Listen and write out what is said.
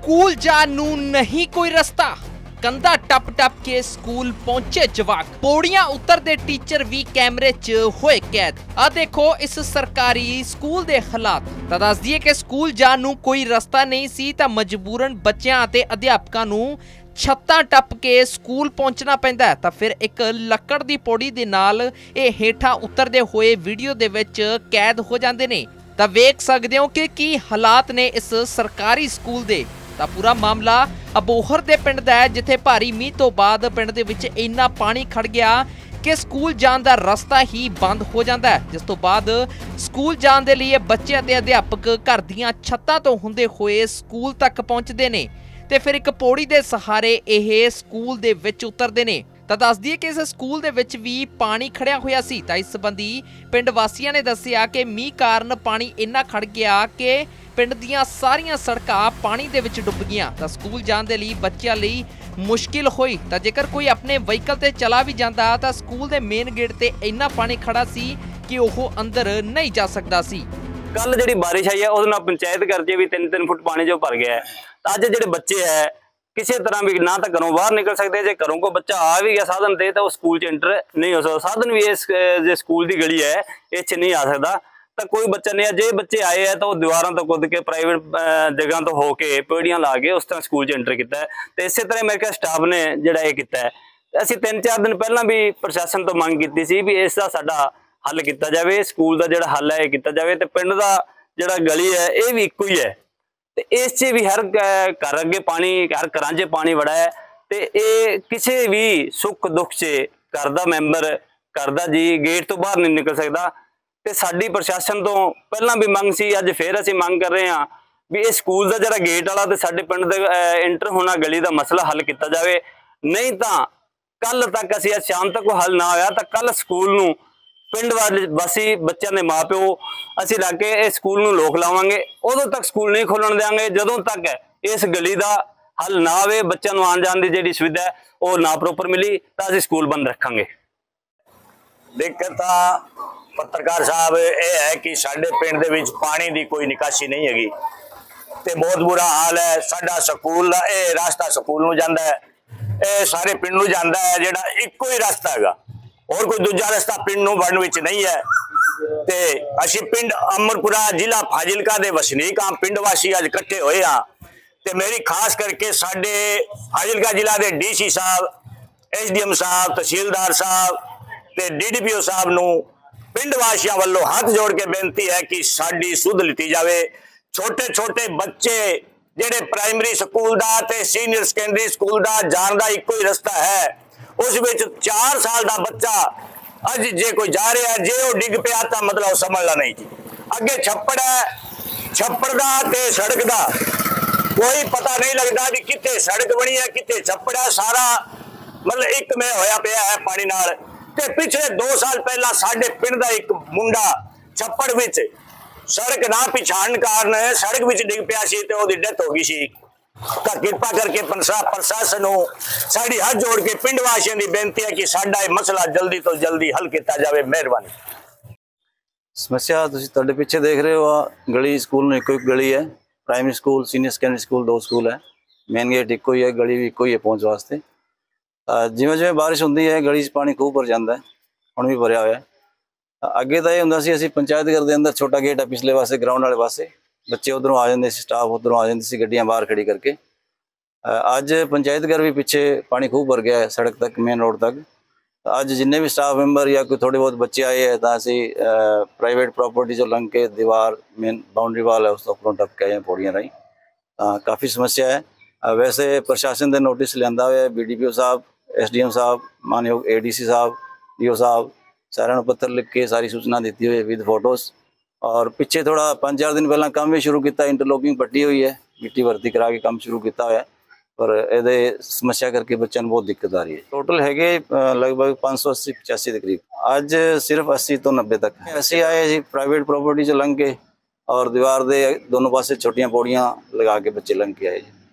School जाने नहीं कोई रास्ता, कंधा टप टप के स्कूल पहुंचे जवाक, पौड़ियां उतरदे टीचर भी कैमरे च होए कैद। आ देखो इस सरकारी स्कूल दे हालात। तां दस दईए कि स्कूल जाण नूं कोई रास्ता नहीं सी तां मजबूरन बच्चियां ते अध्यापकां नूं छत्तां टप के स्कूल पहुंचना पैंदा है। तां फिर एक लक्कड़ दी पौड़ी दे नाल ये हेठां उतरदे होए वीडियो दे विच कैद हो जांदे ने। तां वेख सकदे हो कि की हालात ने इस सरकारी स्कूल दे। तां पूरा मामला अबोहर दे पिंड दा है, जिथे भारी मींह तो बाद पिंड दे विच इन्ना पानी खड़ गया कि स्कूल जाण दा रस्ता ही बंद हो जांदा है, जिस तो बाद स्कूल जाण दे लई बच्चे ते अध्यापक घर दीआं छत्तां तो हुंदे होए स्कूल तक पहुंचदे ने ते फिर एक पौड़ी दे सहारे इह स्कूल दे विच उतरदे ने। ਤਾਂ ਦੱਸ ਦਈਏ ਕਿ ਇਸ ਸਕੂਲ ਦੇ ਵਿੱਚ ਵੀ ਪਾਣੀ ਖੜਿਆ ਹੋਇਆ ਸੀ। ਤਾਂ ਇਸ ਸੰਬੰਧੀ ਪਿੰਡ ਵਾਸੀਆਂ ਨੇ ਦੱਸਿਆ ਕਿ ਮੀਂਹ ਕਾਰਨ ਪਾਣੀ ਇੰਨਾ ਖੜ ਗਿਆ ਕਿ ਪਿੰਡ ਦੀਆਂ ਸਾਰੀਆਂ ਸੜਕਾਂ ਪਾਣੀ ਦੇ ਵਿੱਚ ਡੁੱਬ ਗਈਆਂ। ਤਾਂ ਸਕੂਲ ਜਾਣ ਦੇ ਲਈ ਬੱਚਿਆਂ ਲਈ ਮੁਸ਼ਕਿਲ ਹੋਈ। ਤਾਂ ਜੇਕਰ ਕੋਈ ਆਪਣੇ ਵਹੀਕਲ ਤੇ ਚਲਾ ਵੀ ਜਾਂਦਾ ਤਾਂ ਸਕੂਲ ਦੇ ਮੇਨ ਗੇਟ ਤੇ ਇੰਨਾ ਪਾਣੀ ਖੜਾ ਸੀ ਕਿ ਉਹ ਅੰਦਰ ਨਹੀਂ ਜਾ ਸਕਦਾ ਸੀ। ਕੱਲ ਜਿਹੜੀ ਬਾਰਿਸ਼ ਆਈ ਹੈ ਉਹਦੇ ਨਾਲ ਪੰਚਾਇਤ ਕਰਕੇ ਵੀ 3-3 ਫੁੱਟ ਪਾਣੀ ਜੋ ਭਰ ਗਿਆ ਹੈ। ਤਾਂ ਅੱਜ ਜਿਹੜੇ ਬੱਚੇ ਹੈ किसी तरह भी ना तो घरों बाहर निकल सकते, जो घरों को बच्चा आ भी गया साधन से तो स्कूल च एंटर नहीं हो सकता। साधन भी इस जो स्कूल की गली है इस नहीं आ सकता। तो कोई बच्चा नहीं है, जे बच्चे आए हैं तो दीवारों तो कुद के प्राइवेट जगह तो होके पेड़ियां ला के उस तरह स्कूल च एंटर किया है। तो इस तरह मेरे ख्याल स्टाफ ने जोड़ा ये किया है। असीं 3-4 दिन पहला भी प्रशासन तो मंग की सी भी इसका साडा हल किया जाए, स्कूल का जोड़ा हल है ये किया जाए। तो पिंड का जोड़ा गली है ये भी इको ही है। ते इस च भी हर घर अगे पानी, हर घर च पानी बड़ा है। तो ये किसी भी सुख दुख च घर का मैंबर, घर का जी गेट तो बाहर नहीं निकल सकता। तो साडी प्रशासन तो पहला भी मंग सी, अज फिर असीं मंग कर रहे हैं भी इस स्कूल का जरा गेट वाला तो साडे पिंड दे एंटर होना गली का मसला हल किया जाए। नहीं तो कल तक असीं शाम तक कोई हल ना होया तो कल स्कूल नूं पिंड वासी बच्चों के माँ प्यो असीं लग के इस स्कूल नूं लोक लावांगे। उदों तक स्कूल नहीं खोलण देंगे जदों तक इस गली का हल ना आवे, बच्चों नूं आण जाण दी जिहड़ी सुविधा है वो ना प्रॉपर मिली तो असीं स्कूल बंद रखांगे। दिक्कत पत्रकार साहब ये है कि साडे पिंड दे विच पानी की कोई निकासी नहीं हैगी ते बहुत बुरा हाल है। साडा स्कूल ये रास्ता स्कूल नूं जांदा है, ये सारे पिंड नूं जांदा है, जिहड़ा इक्को ही रास्ता हैगा और कोई दूजा रास्ता पिंड नूं वड़न विच नहीं है। ते असीं पिंड अमरपुरा जिला फाजिलका दे वसनीक हाँ, पिंड वासी अज इकट्ठे होए हाँ। ते मेरी खास करके साडे फाजिलका जिला दे DC साहब, SDM साहब, तहसीलदार साहब ते DDPO साहब नूं पिंड वासियों वालों हाथ जोड़ के बेनती है कि साडी सुध लिती जाए। छोटे छोटे बच्चे जिहड़े प्राइमरी स्कूल दा ते सीनियर सैकेंडरी स्कूल दा जाण दा इक्को ही रस्ता है, उस विच 4 साल का बच्चा अज जे कोई जा रहा है जे वो डिग पिया तो मतलब समझना नहीं जी। अगे छप्पड़ है, छप्पड़ का ते सड़क का कोई पता नहीं लगता भी कितने सड़क बनी है कितने छप्पड़ है। सारा मतलब एक में होया पिया है पानी नाल। ते पिछले 2 साल पहला साडे पिंड दा एक मुंडा छप्पड़ विच सड़क ना पिछाण कारण सड़क विच डिग पिया सी ते ओदी डेथ हो गई सी। तो कृपा करके प्रशासन साड़ी हाथ जोड़ के पिंड वासियों की बेनती है कि साडा ये मसला जल्दी तो जल्दी हल किया जाए। मेहरबानी। समस्या तुहाडे पिछे देख रहे हो गली स्कूल एक गली है, primary school senior secondary school 2 school है, मेन गेट इको ही है, गली भी इको ही है पहुँच वास्ते। जिवें जिवें बारिश होंदी है गली पानी खूब भर जाता है, हुण भी भरिया होया है। अगे तो यह होंदा सी असीं पंचायत घर दे अंदर छोटा गेट है पिछले पासे ग्राउंड वाले पासे, बच्चे उधरों आ जाते, स्टाफ उधरों आ जाती सी गड्डियां बाहर खड़ी करके। अज पंचायत घर भी पिछे पानी खूब भर गया है सड़क तक, मेन रोड तक। अज जिन्ने भी स्टाफ मैंबर या कोई थोड़े बहुत बच्चे आए हैं तो असी प्राइवेट प्रॉपर्टी जो लंघ के दीवार मेन बाउंड्री वाल है उस उपरों टप के आए पौड़ियां रही। काफ़ी समस्या है। वैसे प्रशासन के नोटिस लिया हुआ है, BDPO साहब, SDM साहब, मानयोग ADC साहब, DO साहब सारे पत्र लिख के सारी सूचना दी हुई है विद फोटोज़। और पिछे थोड़ा 5-4 दिन पहला काम भी शुरू किया, इंटरलॉकिंग पट्टी हुई है, मिट्टी भर्ती करा के काम शुरू किया हुआ है, पर ये समस्या करके बच्चों को बहुत दिक्कत आ रही है। टोटल है लगभग 580-85 के करीब, अज सिर्फ 80 तो 90 तक ऐसे आए जी प्राइवेट प्रॉपर्टी से लंघ के और दीवार दे दोनों पासे छोटियां पौड़ियां लगा के बच्चे लंघ के आए जी।